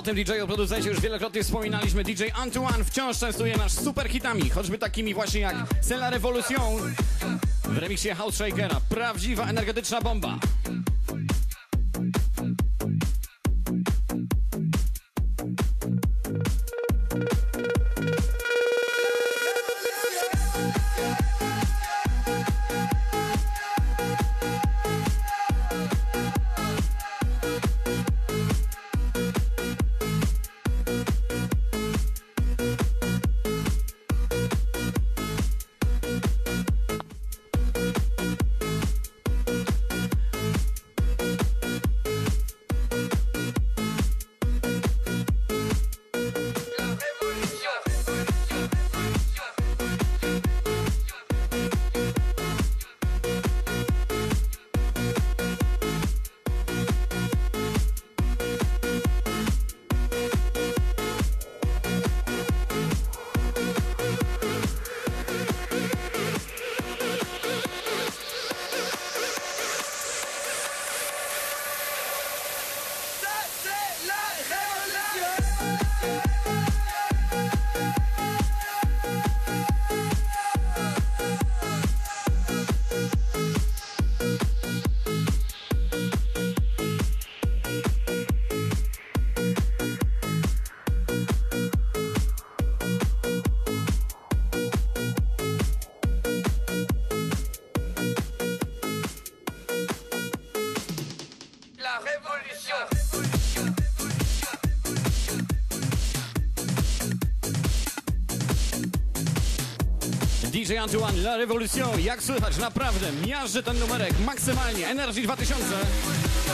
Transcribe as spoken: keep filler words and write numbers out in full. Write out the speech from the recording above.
O tym D J-u producencie już wielokrotnie wspominaliśmy. D J Antoine wciąż częstuje nas super hitami, choćby takimi właśnie jak C'est la Révolution w remiksie House Shakera. Prawdziwa energetyczna bomba. D J Antoine, La Révolution, jak słychać, naprawdę miażdży ten numerek maksymalnie. Energy dwa tysiące.